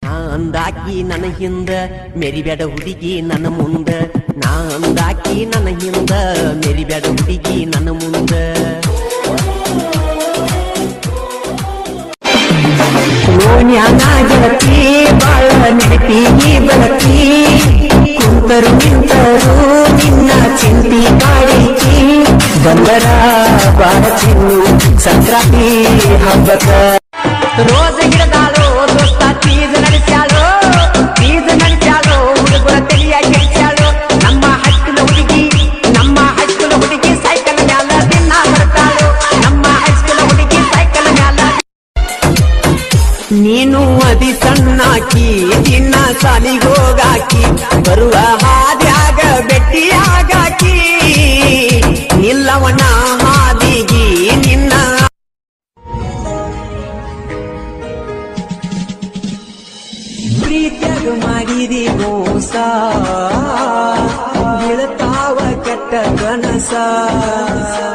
ಅಂದಾಕಿ ನನ್ನ ಹಿಂದ ಮೆರಿಬೇಡ ಹುಡುಗಿ ನನ್ನ ಮುಂದ ನಾ ಅಂದಾಕಿ ನನ್ನ ಹಿಂದ ಮೆರಿಬೇಡ ಹುಡುಗಿ ನನ್ನ ಮುಂದ ಓಣ್ಯಾನ ಗೆಳತಿ ಬಾಳ ನೆನಪಿಗೆ ಬೆಳತಿ ಕುಂತರು ನಿಂತರು ನಿನ್ನ ಚಿಂತಿ ಕಾಡಿಕಿ ಬಂದರ ಬಾಳ ಚಿನ್ನು ಸಂಕ್ರಾಂತಿ ಹಬ್ಬಕ್ಕ ರೋಜ ಗಿಡದಾಳು ದೋಸ್ತ ತೀಜ ನಡೆಸ್ಯಾಳು ಹುಡುಗರ ತೆಲಿಯ ಗೆಲ್ಸ್ಯಾಳು ನಮ್ಮ ಹೈಸ್ಕೂಲ್ ಹುಡುಗಿ ಸೈಕಲ್ ಮ್ಯಾಲ ದಿನ ಬರ್ತಾಳು ನಮ್ಮ ಹೈಸ್ಕೂಲ್ ಹುಡುಗಿ ಸೈಕಲ್ ಮ್ಯಾಲ ನೀನು ಅದಿ ಸಣ್ಣಾಕಿ ದಿನ ಸಾಲಿಗೋಗಾಕಿ ಬರುವ ಹಾದ್ಯಾಗ ಬೆಟ್ಟಿಯಾಗಾಕಿ ನಿಲ್ಲವನ ಹಾದಿಗಿ ನಿನ್ನ ಪ್ರೀತ್ಯಾಗ ಮಾಡಿದಿ ಮೋಸ ಬೀಳತಾವ ಕೆಟ್ಟ ಕನಸ